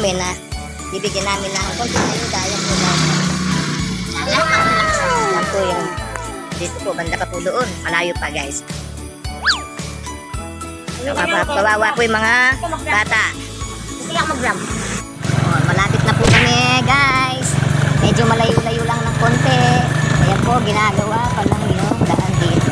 namin na bibigyan namin ng konting ayuda. Yan po lang. Yan po yung dito po, banda pa po doon. Malayo pa guys. Kawawa po yung mga bata. Oh, malapit na po kami guys. Medyo malayo-layo lang ng konti. Ayan po, ginagawa pa lang yung daan dito.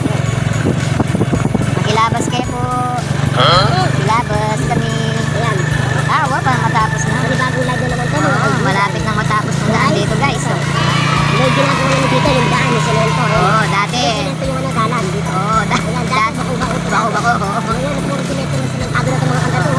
Makilabas kayo po. Makilabas kami. Ayan. Pa matapos na. Malapit na matapos ng daan dito guys. May ginagawa namin dito yung daan yung semento. Oo, dati. Semento yung dalan dito. Oo, dati. Bako-bako. Ngayon, puro semento na silang agro ng mga kandato.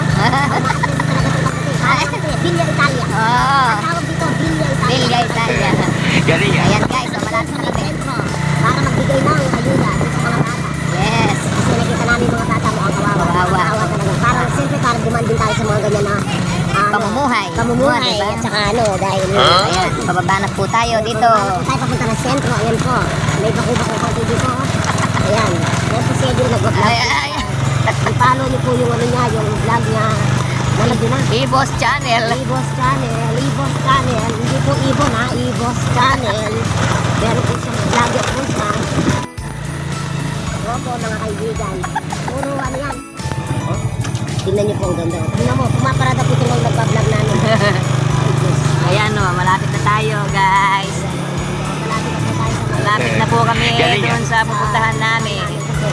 Villa Italia. Tawag dito, Villa Italia. Ayan guys, malapit na kami. Para magbigay ng ayuda sa mga bata. Yes. Kasi nakita namin mga bata mukhang kawawa. Kawawa talaga. Parang siyempre parang demand din tayo sa mga ganyan na pamumuhay. Diba? At saka dahil ayan, pababa na po tayo dito. Tayo papunta ng sentro. Ayan po. May bako-bako konti dito. Ayan. Ayan po siya din nag-vlog. I-follow niyo po yung niya, yung vlog niya. Ibos Channel. Ibos Channel. Hindi po Ibon ha. Ibos Channel. Meron po siyang vlog po siya. Ayan po mga kaibigan. Puro ano yan. Tingnan niyo po ang ganda. Tingnan mo, pumaparada po ito lang nagpa-vlog namin. Ayan o, malapit na tayo guys. Malapit na po kami doon sa pupuntahan namin.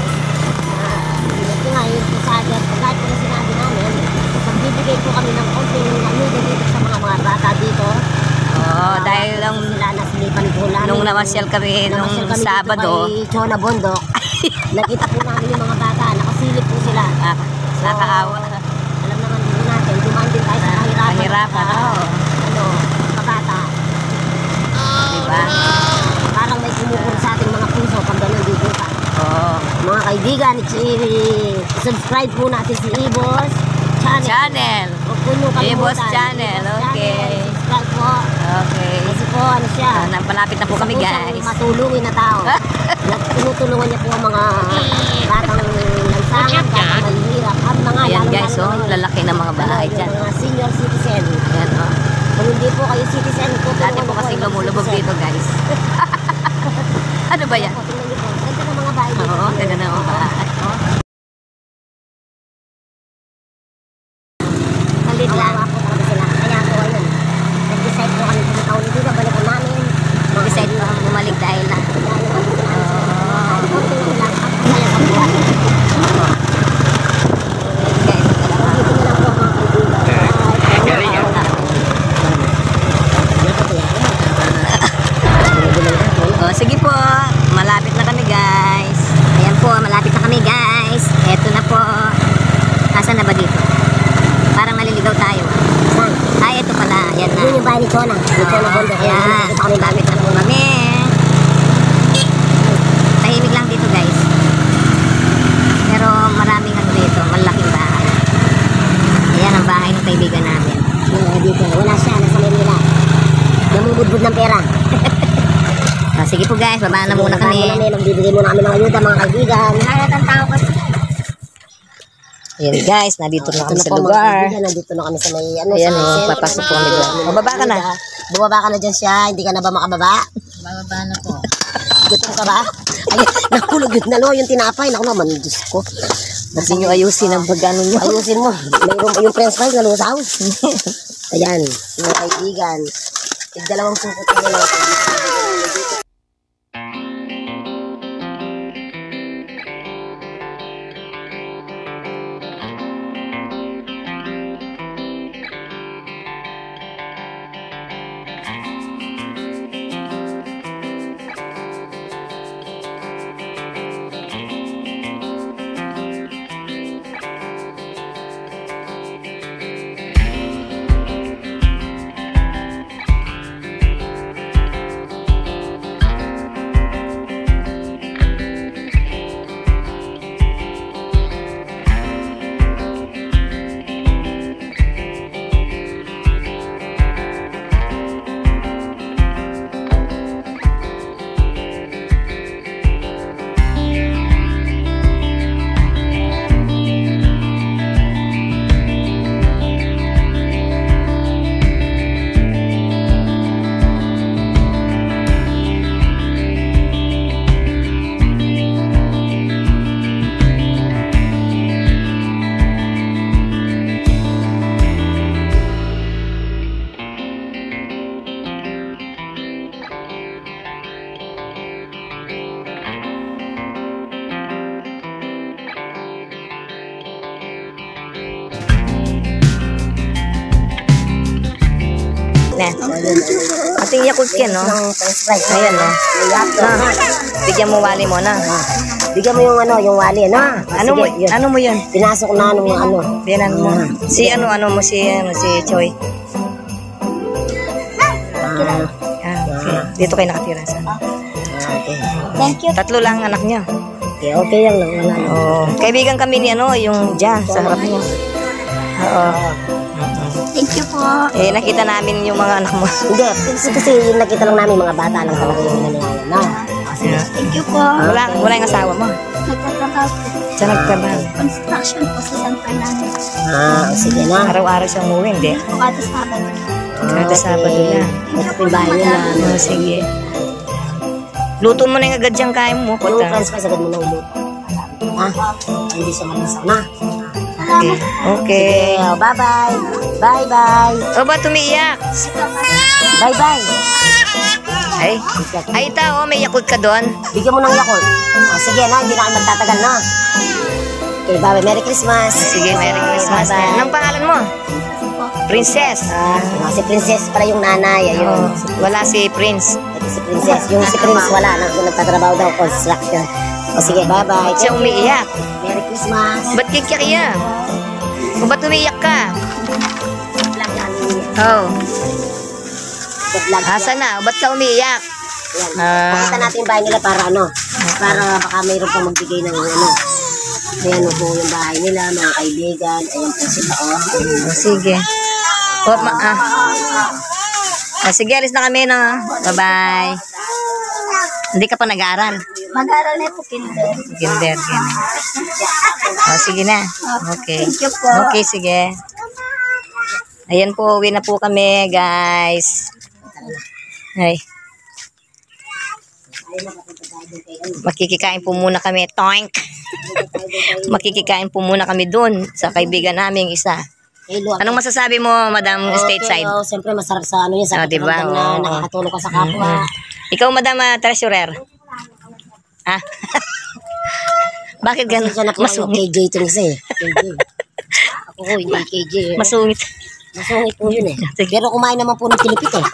Ito nga, yun po sa atin. Kahit po na sinabi namin, magbibigay po kami ng konting ayuda dito sa mga bata dito. Oo, dahil lang nasilipan po namin. Nung namasyal kami nung Sabado. Kay Chona Bondok. Nakita po namin yung mga bata. Nakasilip po sila. Nakaawa. Alam naman din natin, dumaan din tayo sa kahirapan. Mga bata. Diba? Parang may sumukul sa ating mga puso pag ganun dito ka. Mga kaibigan, subscribe po natin si Ibos Channel. Ibos Channel, okay. Subscribe po. Okay. Kasi po, ano siya. Malapit na po kami guys. Matulungin na tao. Tinutulungan niya po ang mga batang lansangan, batang malihirap. Ayan guys, lalaki ng mga bahay dyan. Mga senior citizen. Ayan o. Kung hindi po kayo citizen, dati po kasi lumulubog dito guys. Ano ba yan? Tingnan niyo po. Ganda ng mga bahay dito. Oo, ganda ng mga bahay. Malit lang. Kawawa po talaga sila. Kaya po ayun. Nag-decide po kami sa taon dito. Balikan namin. Nag-decide po kami bumalik dahil na. Konting lang. Kaya sa buhay. Sige po, malapit na kami guys. Ayan po, malapit na kami guys. Eto na po. Nasaan na ba dito? Parang naliligaw tayo. Ay, eto pala. Ayan na. Yun yung bahay ni Chona. Ni Chona Bondo. Ayan, malapit na po kami. Tahimik lang dito guys. Pero maraming ano dito, malaking bahay. Ayan ang bahay ng kaibigan namin. Dito, wala siya. Nasa Manila. Namumudbud ng pera. Sige po guys, baba na muna kami. Magbibigay muna kami ng ayuda mga kaibigan. Lahat ang tao kasi. Ayan guys, nandito na kami sa lugar. Nandito na kami sa may ano. Ayan o, papasok po kami doon. Bumaba ka na. Bumaba ka na dyan siya. Hindi ka na ba makababa? Bababa na po. Gutom ka ba? Ay, nakulog yun na yung tinapay. Naku naman, Diyos ko. Kasi nyo ayusin ang pagano nyo. Ayusin mo. Mayroon yung french fries na lusaw. Ayan, mga kaibigan. Dalawang sukot na lang. Ating Yakult yan, no? Ayan, no? Bigyan mo wali mo na. Bigyan mo yung yung wali, ano? Ano mo yun? Pinasok na yung Biyanan mo. Si ano mo, si Choi. Okay. Dito kayo nakatira sa. Okay. Thank you. Tatlo lang anak niya. Okay lang lang. Wala lang. Oo. Kaibigan kami ni yung dyan, sa harap niya. Oo. Thank you po. Eh, nakita namin yung mga anak mo. Hindi, kasi yung nakita lang namin mga bata lang talaga yung nangyayari na. Thank you po. Wala yung asawa mo. Nagtatrabaho po. Siya nagtrabaho. Construction po sa San Fernando. Sige na. Araw-araw siyang umuwi, hindi? Kada Sabado. Kada Sabado na. Ito po yung bahay nila. Sige. Luto mo na yung agad dyan, kain mo. Yung friends ko, sagad mo na ulit. Ha? Hindi siya mag-isaw na. Okay. Bye-bye. Bye-bye. O ba tumiiyak? Bye-bye. Ay tao, may Yakult ka doon. Bigyan mo ng Yakult. Sige na, hindi na kayo magtatagal na. Okay, bye-bye. Merry Christmas. Sige, Merry Christmas. Anong pangalan mo? Princess. Si Princess pala yung nanay. Ayun. Wala si Prince. Ito si Princess. Yung si Prince wala. Nagtatrabaho daw construction. O sige, bye-bye. Siya umiiyak. Merry Christmas. Ba't kikiyak? O ba't umiiyak ka? Vlog namin. Oh. Vlog. Asa na? Ba't ka umiiyak? Yan. Pakita natin yung bahay nila para para baka mayroon pang magbigay ng Ayan po yung bahay nila, mga kaibigan. Ayan po sila. Sige. Sige, alis na kami, no? Bye-bye. Hindi ka pa nag-aaral? Mag-aaral na po, kinder. Kinder. Sige na. Okay. Thank you po. Okay, sige. Ayan po, uwi na po kami, guys. Ay. Makikikain po muna kami. Toink! Makikikain po muna kami dun sa kaibigan naming isa. Anong masasabi mo, Madam Stateside? Siyempre masarap sa yun, sa diba? na nakakatulong ka sa kapwa. Ikaw, Madam Treasurer. Ah? Bakit ganun? Masungit. KJ ito kasi. KJ. Ako ko, hindi KJ. Masungit. Masungit po yun eh. Pero kumain naman po ng Pilipit eh.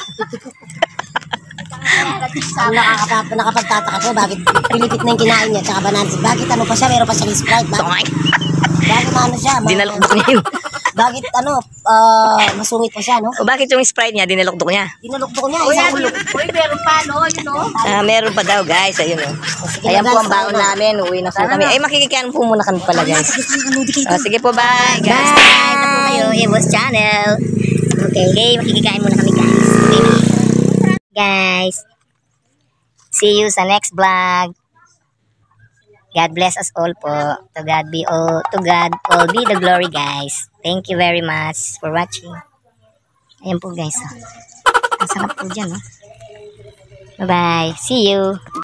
Nakapagtataka po, bakit Pilipit na yung kinain niya, tsaka bananas. Bakit ano pa siya, meron pa siyang Sprite. Bakit ano siya? Dinalukdok niya yun. Bakit masungit pa siya, no? O bakit yung Sprite niya, dinalukdok niya? Dinalukdok niya, isang ulok. Uy, meron pa, no? Yun, no? Meron pa daw, guys. Ayun, oh. Ayan po ang baon namin. Uwi na po kami. Ay, makikikain po muna kami pala, guys. Sige po, bye, guys. Bye! Ito po kayo, Evo's Channel. Okay, makikikain muna kami, guys. Guys. See you sa next vlog. God bless us all po. To God all be the glory, guys. Thank you very much for watching. Ayan po, guys. Ang sarap po dyan, no? Bye-bye. See you.